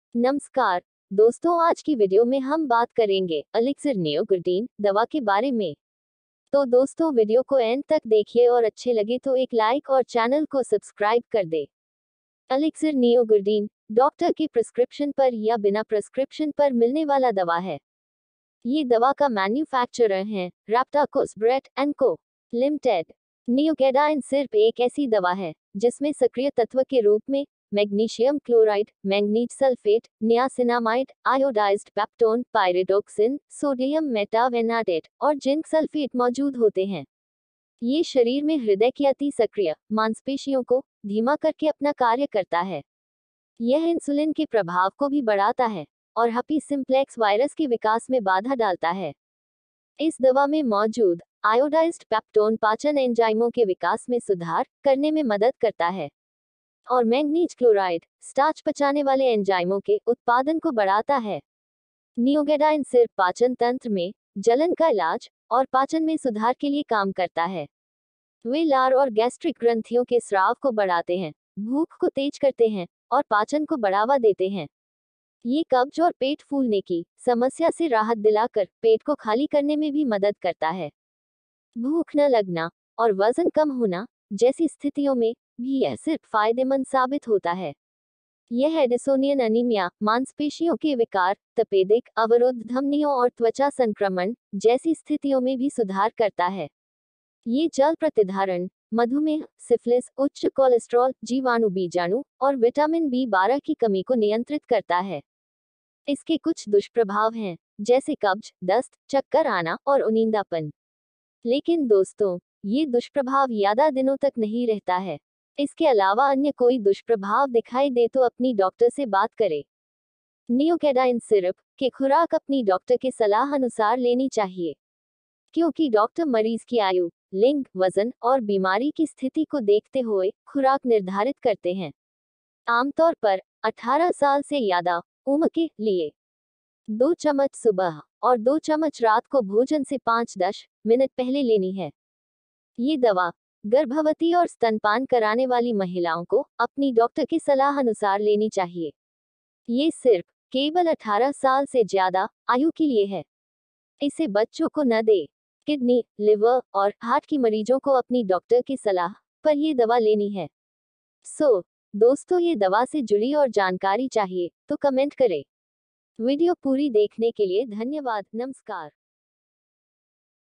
नमस्कार दोस्तों, आज की वीडियो में हम बात करेंगे एलिक्सिर नियोग्रिडीन दवा के बारे में। तो दोस्तों, वीडियो को एंड तक देखिए और अच्छे लगे तो एक लाइक और चैनल को सब्सक्राइब कर दे। एलिक्सिर नियोग्रिडीन डॉक्टर की प्रिस्क्रिप्शन पर या बिना प्रिस्क्रिप्शन पर मिलने वाला दवा है। ये दवा का मैन्युफैक्चरर है Raptakos Brett and Co Limited. Neogridin सिर्फ एक ऐसी दवा है जिसमें सक्रिय तत्व के रूप में magnesium chloride, manganese sulphate, niacinamide, iodised peptone, pyridoxine, sodium metavanadate और जिंक सल्फेट मौजूद होते हैं। ये शरीर में हृदय की अति सक्रिय मांसपेशियों को धीमा करके अपना कार्य करता है। यह इंसुलिन के प्रभाव को भी बढ़ाता है और हर्पीज सिम्प्लेक्स वायरस के विकास में बाधा डालता है। इस दवा में मौजूद आयोडाइज्ड पेप्टोन पाचन एंजाइमों के विकास में सुधार करने में मदद करता है और मैंगनीज क्लोराइड स्टार्च पचाने वाले एंजाइमों के उत्पादन को बढ़ाता है। नियोग्रिडीन सिर्फ पाचन तंत्र में जलन का इलाज और पाचन में सुधार के लिए काम करता है। वे लार और गैस्ट्रिक ग्रंथियों के स्राव को बढ़ाते हैं, भूख को तेज करते हैं और पाचन को बढ़ावा देते हैं। ये कब्ज और पेट फूलने की समस्या से राहत दिलाकर पेट को खाली करने में भी मदद करता है। भूख न लगना और वजन कम होना जैसी स्थितियों में भी यह सिर्फ फायदेमंद साबित होता है। यह एडिसोनियन अनीमिया, मांसपेशियों के विकार, तपेदिक अवरोध, धमनियों और त्वचा संक्रमण जैसी स्थितियों में भी सुधार करता है। ये जल प्रतिधारण, मधुमेह, सिफिलिस, उच्च कोलेस्ट्रॉल, जीवाणु बीजाणु और विटामिन बी12 की कमी को नियंत्रित करता है। इसके कुछ दुष्प्रभाव हैं, जैसे कब्ज, दस्त, चक्कर आना और उनींदापन। लेकिन दोस्तों, ये दुष्प्रभाव ज्यादा दिनों तक नहीं रहता है। इसके अलावा अन्य कोई दुष्प्रभाव दिखाई दे तो अपनी डॉक्टर से बात करें। नियोग्रिडीन सिरप की खुराक अपनी डॉक्टर के सलाह अनुसार लेनी चाहिए, क्योंकि डॉक्टर मरीज की आयु, लिंग, वजन और बीमारी की स्थिति को देखते हुए खुराक निर्धारित करते हैं। आमतौर पर 18 साल से ज्यादा उम्र के लिए 2 चम्मच सुबह और 2 चम्मच रात को भोजन से 5-10 मिनट पहले लेनी है। ये दवा गर्भवती और स्तनपान कराने वाली महिलाओं को अपनी डॉक्टर की सलाह अनुसार लेनी चाहिए। ये सिर्फ केवल 18 साल से ज्यादा आयु के लिए है। इसे बच्चों को न दे। किडनी, लिवर और हार्ट की मरीजों को अपनी डॉक्टर की सलाह पर ये दवा लेनी है। दोस्तों, ये दवा से जुड़ी और जानकारी चाहिए तो कमेंट करें। वीडियो पूरी देखने के लिए धन्यवाद। नमस्कार।